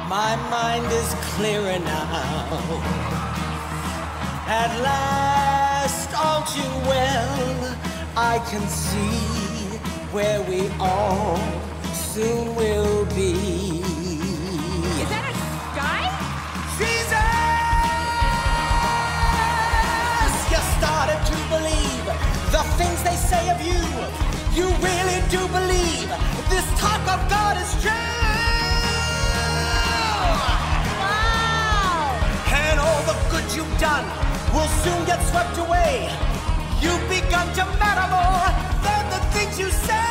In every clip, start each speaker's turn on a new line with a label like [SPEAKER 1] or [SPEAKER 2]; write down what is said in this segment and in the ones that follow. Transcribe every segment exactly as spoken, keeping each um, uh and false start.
[SPEAKER 1] My mind is clearer now. At last, all too well, I can see where we all soon will be.
[SPEAKER 2] Is that a guy?
[SPEAKER 1] Jesus! You started to believe the things they say of you. You really do believe this talk of God is true.
[SPEAKER 2] Wow!
[SPEAKER 1] And all the good you've done will soon get swept away. You've begun to matter more than the things you say.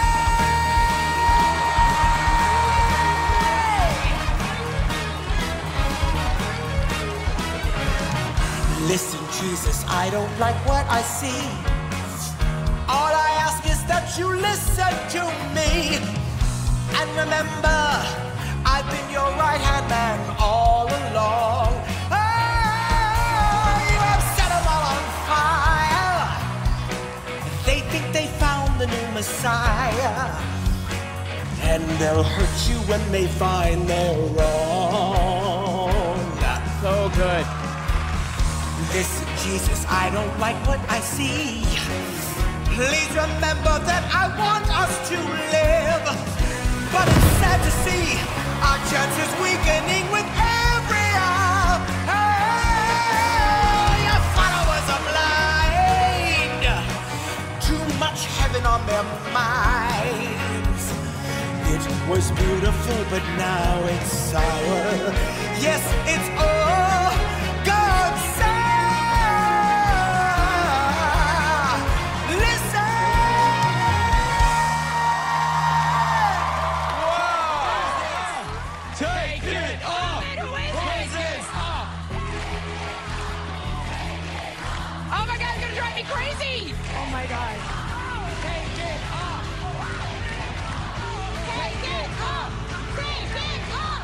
[SPEAKER 1] Listen, Jesus, I don't like what I see. All I ask is that you listen to me. And remember, I've been your right-hand man all along. Oh, you have set them all on fire. They think they found the new Messiah. And they'll hurt you when they find they're wrong.
[SPEAKER 3] So good.
[SPEAKER 1] Listen, Jesus, I don't like what I see. Please remember that I want us to live. But it's sad to see our chances weakening with every hour. Oh, your followers are blind. Too much heaven on their minds. It was beautiful, but now it's sour. Yes, it's all God's side.
[SPEAKER 3] Take it off!
[SPEAKER 2] Oh my God, it's gonna drive me crazy!
[SPEAKER 4] Oh my God.
[SPEAKER 2] Take it off! Take it off! Take it off!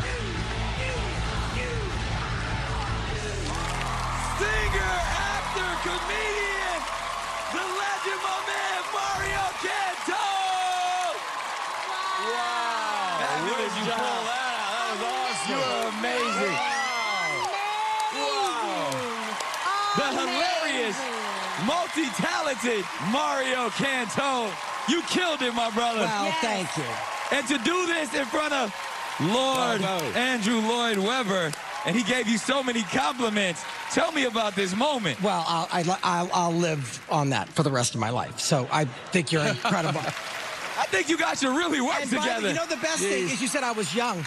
[SPEAKER 3] Singer, actor, comedian, the legend, my man, Mario Cantone! Wow! How did you pull that out? That was awesome. You are amazing. Wow. The hilarious, multi-talented Mario Cantone. You killed it, my brother.
[SPEAKER 1] Well,
[SPEAKER 2] Yes.
[SPEAKER 1] thank you.
[SPEAKER 3] And to do this in front of Lord
[SPEAKER 5] Oh, no.
[SPEAKER 3] Andrew Lloyd Webber, and he gave you so many compliments. Tell me about this moment.
[SPEAKER 6] Well, I'll, I, I'll, I'll live on that for the rest of my life. So I think you're incredible.
[SPEAKER 3] I think you guys should really work
[SPEAKER 6] And by the-
[SPEAKER 3] together.
[SPEAKER 6] you know, the best thing is you said I was young.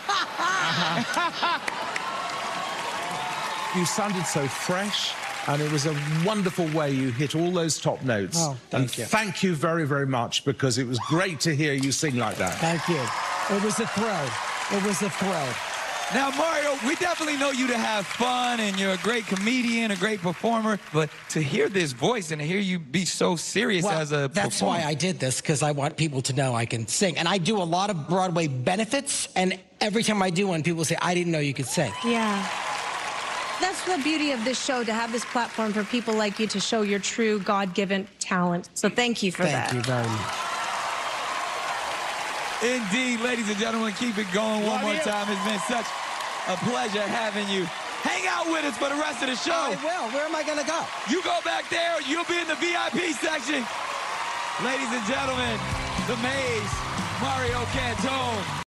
[SPEAKER 5] You sounded so fresh, and it was a wonderful way you hit all those top notes.
[SPEAKER 6] Oh, thank
[SPEAKER 5] and
[SPEAKER 6] you.
[SPEAKER 5] Thank you very, very much, because it was great to hear you sing like that.
[SPEAKER 6] Thank you. It was a thrill. It was a thrill.
[SPEAKER 3] Now, Mario, we definitely know you to have fun, and you're a great comedian, a great performer, but to hear this voice and to hear you be so serious
[SPEAKER 6] Well,
[SPEAKER 3] as a
[SPEAKER 6] that's
[SPEAKER 3] performer.
[SPEAKER 6] why I did this, because I want people to know I can sing. And I do a lot of Broadway benefits, and every time I do one, people say, I didn't know you could sing.
[SPEAKER 7] Yeah. That's the beauty of this show, to have this platform for people like you to show your true God-given talent. So thank you for
[SPEAKER 6] Thank
[SPEAKER 7] that.
[SPEAKER 6] you very much.
[SPEAKER 3] Indeed, ladies and gentlemen, keep it going one
[SPEAKER 5] Love
[SPEAKER 3] more
[SPEAKER 5] you.
[SPEAKER 3] time. It's been such a pleasure having you. Hang out with us for the rest of the show.
[SPEAKER 6] I will. Where am I going to go?
[SPEAKER 3] You go back there, you'll be in the V I P section. Ladies and gentlemen, The Maze, Mario Cantone.